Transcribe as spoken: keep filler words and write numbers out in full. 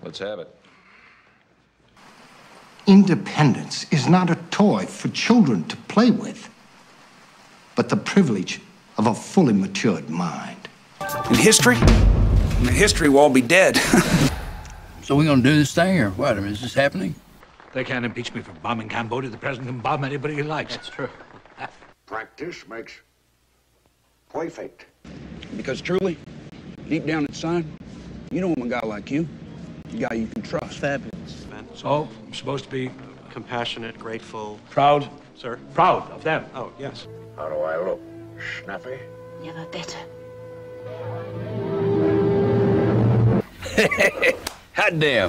Let's have it. Independence is not a toy for children to play with, but the privilege of a fully matured mind. In history? In history, we'll all be dead. So we're gonna do this thing, or what? I mean, is this happening? They can't impeach me for bombing Cambodia. The president can bomb anybody he likes. That's true. Practice makes perfect. Because truly, deep down inside, you don't want a guy like you. A guy you can trust. Fabulous. So, I'm supposed to be Compassionate, grateful. proud, Sir? proud of them. Oh, yes. How do I look? Snappy? Never better. Hot damn.